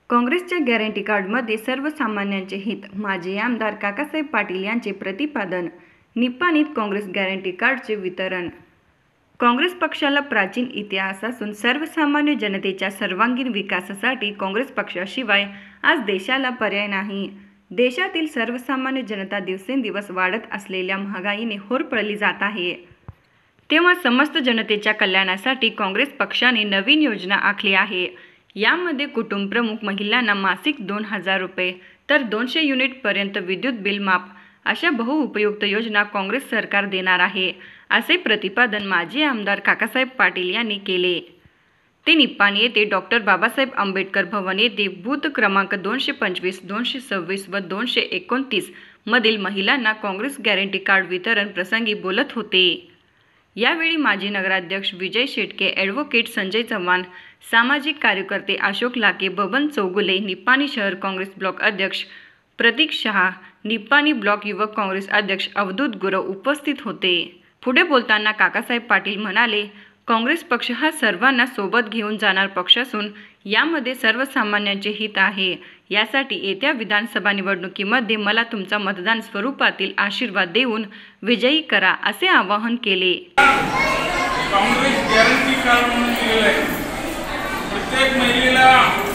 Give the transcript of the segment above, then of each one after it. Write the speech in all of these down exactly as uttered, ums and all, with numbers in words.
काँग्रेसच्या गॅरंटी कार्डमध्ये सर्वसामान्यांचे हित, माजी आमदार काकासाहेब पाटील यांचे प्रतिपादन. निपाणीत काँग्रेस गॅरंटी कार्डचे वितरण. काँग्रेस पक्षाला प्राचीन इतिहास असून सर्वसामान्य जनतेच्या सर्वांगीण विकासासाठी काँग्रेस पक्षाशिवाय आज देशाला पर्याय नाही. देशातील सर्वसामान्य जनता दिवसेंदिवस वाढत असलेल्या महागाईने होरपळली जात आहे. तेव्हा समस्त जनतेच्या कल्याणासाठी काँग्रेस पक्षाने नवीन योजना आखली आहे. यामध्ये कुटुंबप्रमुख महिलांना मासिक दोन हजार रुपये तर दोनशे युनिटपर्यंत विद्युत बिल माफ अशा बहुउपयुक्त योजना काँग्रेस सरकार देणार आहे, असे प्रतिपादन माजी आमदार काकासाहेब पाटील यांनी केले. ते निपाणी येथे डॉक्टर बाबासाहेब आंबेडकर भवन येथे बूथ क्रमांक दोनशे पंचवीस, दोनशे सव्वीस व दोनशे एकोणतीस मधील महिलांना काँग्रेस गॅरंटी कार्ड वितरण प्रसंगी बोलत होते. यावेळी माजी नगराध्यक्ष विजय शेटके, ॲडव्होकेट संजय चव्हाण, सामाजिक कार्यकर्ते अशोक लाके, बबन चौगुले, निपाणी शहर काँग्रेस ब्लॉक अध्यक्ष प्रतीक शहा, निपाणी ब्लॉक युवक काँग्रेस अध्यक्ष अवधूत गुरव उपस्थित होते. पुढे बोलताना काकासाहेब पाटील म्हणाले, काँग्रेस पक्ष हा सर्वांना सोबत घेऊन जाणार पक्ष असून यामध्ये सर्वसामान्यांचे हित आहे. यासाठी येत्या विधानसभा निवडणुकीमध्ये मला तुमचा मतदान स्वरूपातील आशीर्वाद देऊन विजयी करा, असे आवाहन केले. काँग्रेस गॅरंटी कार्ड म्हणून दिलेलं आहे. प्रत्येक महिलेला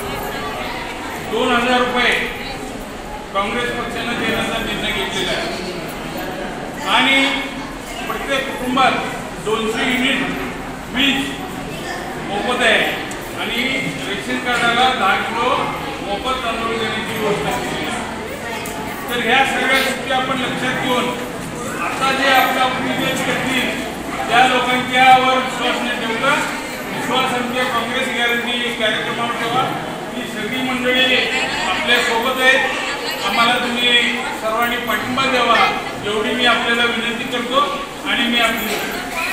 दोन हजार रुपये काँग्रेस पक्षाने देण्याचा निर्णय घेतलेला आहे आणि प्रत्येक कुटुंबात दोनशे युनिट वीज मोफत आहे आणि रेशन कार्डाला दहा किलो मोफत तांदूळ देण्याची व्यवस्था केली आहे. तर ह्या सगळ्या गोष्टी आपण लक्षात घेऊन आता जे आपल्या उपनिवेश करतील त्या लोकांच्यावर विश्वास नाही ठेवला. विश्वास आमच्या काँग्रेस गॅरंटी कार्यक्रमावर ठेवा. ही सगळी मंडळी आपल्या सोबत आहेत. आम्हाला तुम्ही सर्वांनी पाठिंबा द्यावा एवढी मी आपल्याला विनंती करतो आणि मी आपली.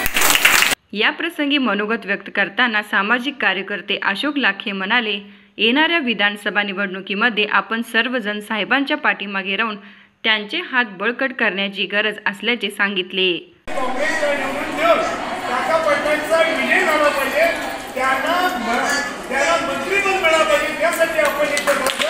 या प्रसंगी मनोगत व्यक्त करताना सामाजिक कार्यकर्ते अशोक लाखे म्हणाले, येणाऱ्या विधानसभा निवडणुकीमध्ये आपण सर्वजण साहेबांच्या पाठीमागे राहून त्यांचे हात बळकट करण्याची गरज असल्याचे सांगितले. काँग्रेसला निवडून देऊन काका पाटलांचा विजय झाला पाहिजे, त्यांना त्यांना मंत्रीपद मिळालं पाहिजे. त्यासाठी आपण इथे बसलो.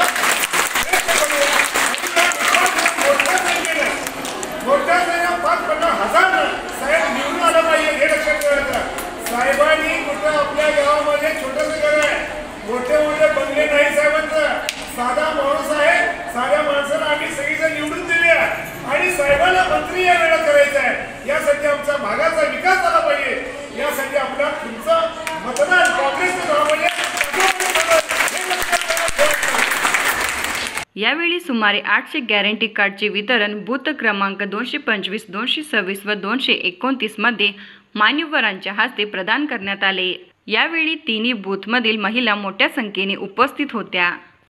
मोठ्या संख्येने पाच पन्नास हजार साहेब निवडून आला पाहिजे हे लक्षात ठेवायचं. साहेबांनी कुठं आपल्या गावामध्ये छोटंसं घर आहे, मोठे मोठे बंगले नाही साहेबांचं. साधा माणूस आहे. साध्या माणसाला आम्ही सगळीजण निवडून दिले आणि साहेबांना मंत्री या वेळा करायचं आहे. यासाठी आमचा भागाचा विकास झाला पाहिजे. यासाठी आपला तुमचं मतदान काँग्रेसचं झालं पाहिजे. यावेळी सुमारे आठशे गॅरंटी कार्डचे वितरण बूथ क्रमांक दोनशे पंचवीस, दोनशे सव्वीस व दोनशे एकोणतीस मध्ये मान्यवरांच्या हस्ते प्रदान करण्यात आले. यावेळी तिन्ही बूथमधील महिला मोठ्या संख्येने उपस्थित होत्या.